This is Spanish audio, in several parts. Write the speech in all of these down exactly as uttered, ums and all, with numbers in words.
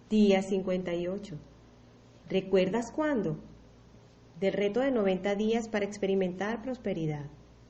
Día cincuenta y ocho. ¿Recuerdas cuándo? Del reto de noventa días para experimentar prosperidad.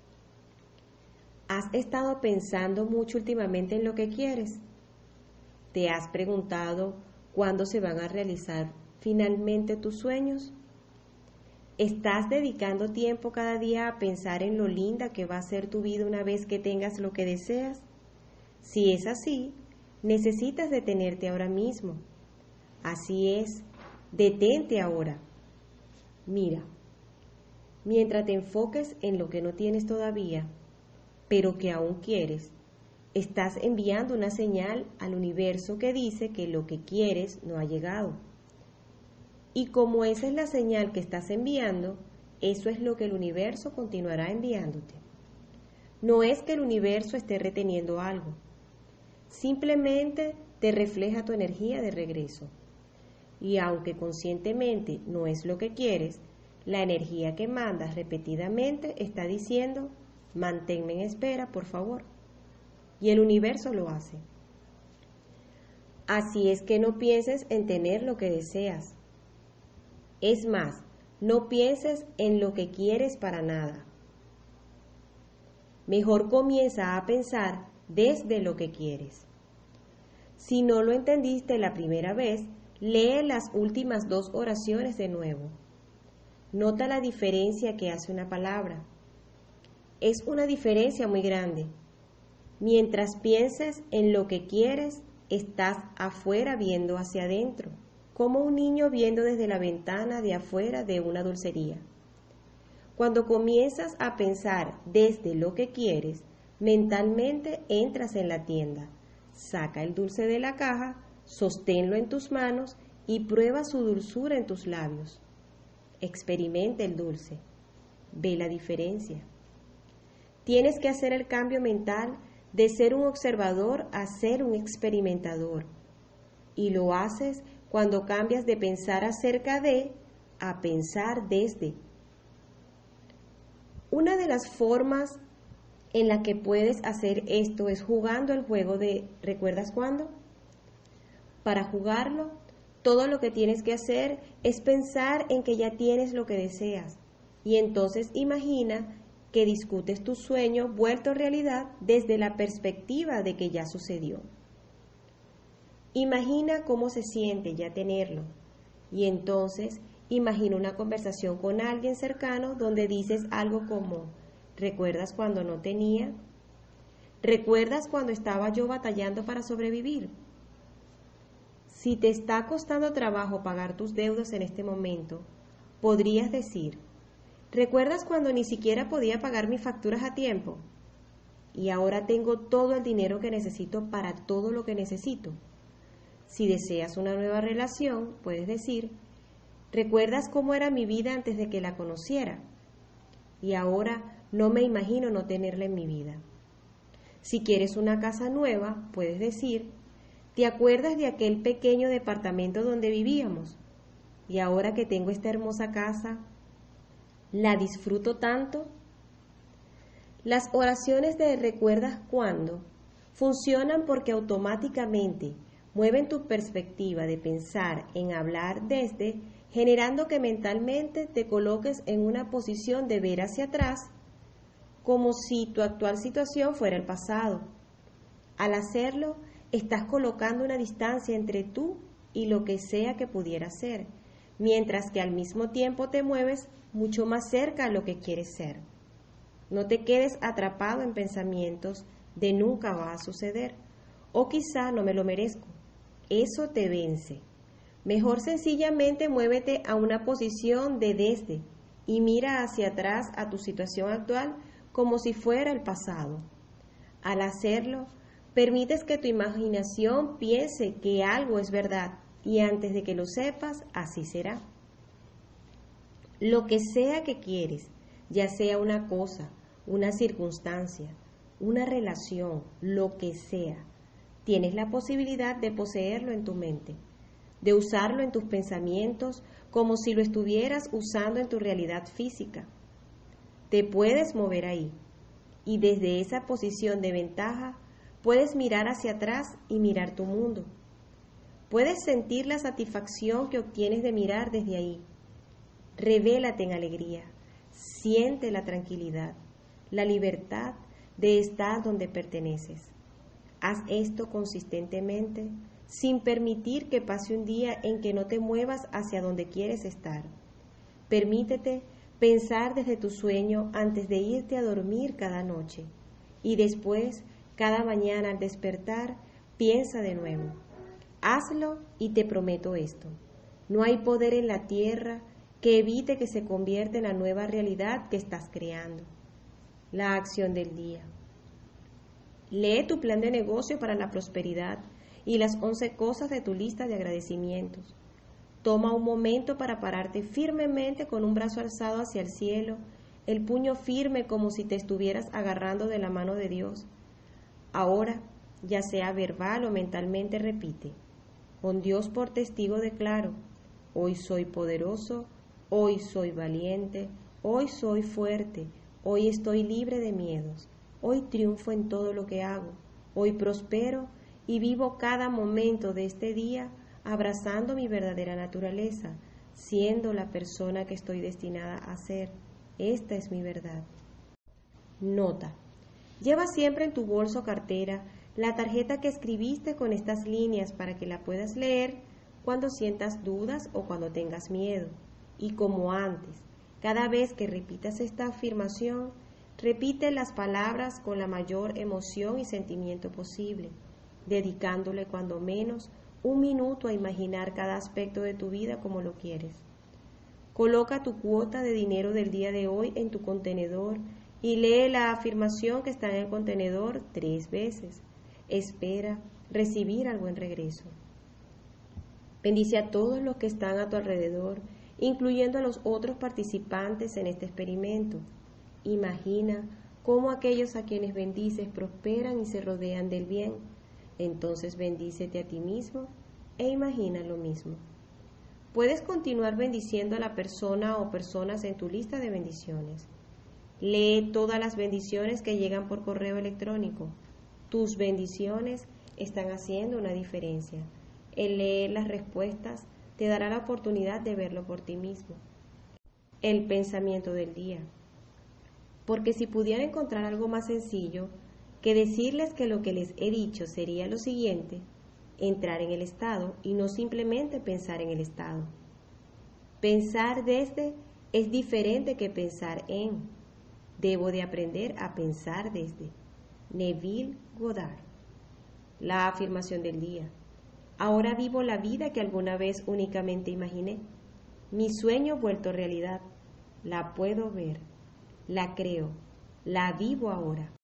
¿Has estado pensando mucho últimamente en lo que quieres? ¿Te has preguntado cuándo se van a realizar finalmente tus sueños? ¿Estás dedicando tiempo cada día a pensar en lo linda que va a ser tu vida una vez que tengas lo que deseas? Si es así, necesitas detenerte ahora mismo. Así es, detente ahora. Mira, mientras te enfoques en lo que no tienes todavía, pero que aún quieres, estás enviando una señal al universo que dice que lo que quieres no ha llegado. Y como esa es la señal que estás enviando, eso es lo que el universo continuará enviándote. No es que el universo esté reteniendo algo, simplemente te refleja tu energía de regreso. Y aunque conscientemente no es lo que quieres, la energía que mandas repetidamente está diciendo, manténme en espera, por favor. Y el universo lo hace. Así es que no pienses en tener lo que deseas. Es más, no pienses en lo que quieres para nada. Mejor comienza a pensar desde lo que quieres. Si no lo entendiste la primera vez, lee las últimas dos oraciones de nuevo. Nota la diferencia que hace una palabra. Es una diferencia muy grande. Mientras pienses en lo que quieres, estás afuera viendo hacia adentro, como un niño viendo desde la ventana de afuera de una dulcería. Cuando comienzas a pensar desde lo que quieres, mentalmente entras en la tienda, saca el dulce de la caja, sosténlo en tus manos y prueba su dulzura en tus labios. Experimenta el dulce. Ve la diferencia. Tienes que hacer el cambio mental de ser un observador a ser un experimentador. Y lo haces cuando cambias de pensar acerca de a pensar desde. Una de las formas en la que puedes hacer esto es jugando el juego de ¿recuerdas cuándo? Para jugarlo, todo lo que tienes que hacer es pensar en que ya tienes lo que deseas y entonces imagina que discutes tu sueño vuelto realidad desde la perspectiva de que ya sucedió. Imagina cómo se siente ya tenerlo y entonces imagina una conversación con alguien cercano donde dices algo como ¿recuerdas cuando no tenía? ¿Recuerdas cuando estaba yo batallando para sobrevivir? Si te está costando trabajo pagar tus deudas en este momento, podrías decir, ¿recuerdas cuando ni siquiera podía pagar mis facturas a tiempo? Y ahora tengo todo el dinero que necesito para todo lo que necesito. Si deseas una nueva relación, puedes decir, ¿recuerdas cómo era mi vida antes de que la conociera? Y ahora no me imagino no tenerla en mi vida. Si quieres una casa nueva, puedes decir, ¿te acuerdas de aquel pequeño departamento donde vivíamos? Y ahora que tengo esta hermosa casa, ¿la disfruto tanto? Las oraciones de ¿recuerdas cuándo? Funcionan porque automáticamente mueven tu perspectiva de pensar en hablar desde, generando que mentalmente te coloques en una posición de ver hacia atrás, como si tu actual situación fuera el pasado. Al hacerlo, estás colocando una distancia entre tú y lo que sea que pudiera ser, mientras que al mismo tiempo te mueves mucho más cerca a lo que quieres ser. No te quedes atrapado en pensamientos de nunca va a suceder, o quizá no me lo merezco. Eso te vence. Mejor sencillamente muévete a una posición de desde y mira hacia atrás a tu situación actual como si fuera el pasado. Al hacerlo, permites que tu imaginación piense que algo es verdad y antes de que lo sepas, así será. Lo que sea que quieres, ya sea una cosa, una circunstancia, una relación, lo que sea, tienes la posibilidad de poseerlo en tu mente, de usarlo en tus pensamientos como si lo estuvieras usando en tu realidad física. Te puedes mover ahí y desde esa posición de ventaja puedes mirar hacia atrás y mirar tu mundo. Puedes sentir la satisfacción que obtienes de mirar desde ahí. Revélate en alegría. Siente la tranquilidad, la libertad de estar donde perteneces. Haz esto consistentemente, sin permitir que pase un día en que no te muevas hacia donde quieres estar. Permítete pensar desde tu sueño antes de irte a dormir cada noche. Y después, cada mañana al despertar, piensa de nuevo. Hazlo y te prometo esto. No hay poder en la tierra que evite que se convierta en la nueva realidad que estás creando. La acción del día. Lee tu plan de negocio para la prosperidad y las once cosas de tu lista de agradecimientos. Toma un momento para pararte firmemente con un brazo alzado hacia el cielo, el puño firme como si te estuvieras agarrando de la mano de Dios. Ahora, ya sea verbal o mentalmente, repite: con Dios por testigo declaro, hoy soy poderoso, hoy soy valiente, hoy soy fuerte, hoy estoy libre de miedos, hoy triunfo en todo lo que hago, hoy prospero y vivo cada momento de este día abrazando mi verdadera naturaleza, siendo la persona que estoy destinada a ser. Esta es mi verdad. Nota: lleva siempre en tu bolso o cartera la tarjeta que escribiste con estas líneas para que la puedas leer cuando sientas dudas o cuando tengas miedo. Y como antes, cada vez que repitas esta afirmación, repite las palabras con la mayor emoción y sentimiento posible, dedicándole cuando menos un minuto a imaginar cada aspecto de tu vida como lo quieres. Coloca tu cuota de dinero del día de hoy en tu contenedor y lee la afirmación que está en el contenedor tres veces. Espera recibir algo en regreso. Bendice a todos los que están a tu alrededor, incluyendo a los otros participantes en este experimento. Imagina cómo aquellos a quienes bendices prosperan y se rodean del bien. Entonces bendícete a ti mismo e imagina lo mismo. Puedes continuar bendiciendo a la persona o personas en tu lista de bendiciones. Lee todas las bendiciones que llegan por correo electrónico. Tus bendiciones están haciendo una diferencia. El leer las respuestas te dará la oportunidad de verlo por ti mismo. El pensamiento del día. Porque si pudiera encontrar algo más sencillo que decirles que lo que les he dicho sería lo siguiente: entrar en el estado y no simplemente pensar en el estado. Pensar desde es diferente que pensar en. Debo de aprender a pensar desde. Neville Goddard. La afirmación del día. Ahora vivo la vida que alguna vez únicamente imaginé. Mi sueño vuelto realidad. La puedo ver. La creo. La vivo ahora.